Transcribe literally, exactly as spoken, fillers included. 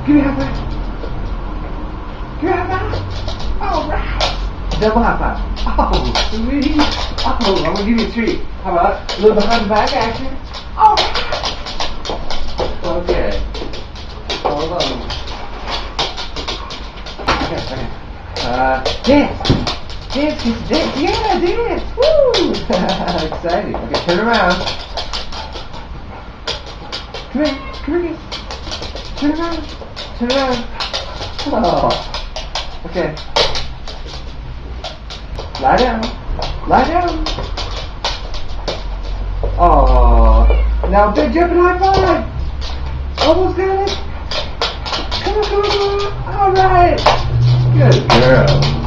Give me a high five. Give me a high five. All right. Double high five. Oh, sweet. Oh, I'm gonna give you a treat. How about a little behind the back action? All right. Okay. Hold on. Okay, okay. Uh, dance. Dance, dance, dance. Yeah, dance. Woo! Exciting. Okay, turn around. Come here. Come here. Turn around. Turn around. Oh. Okay. Lie down. Lie down. Oh. Now big jumping high five. Almost got it. Come on, come on, come on. All right. Good girl.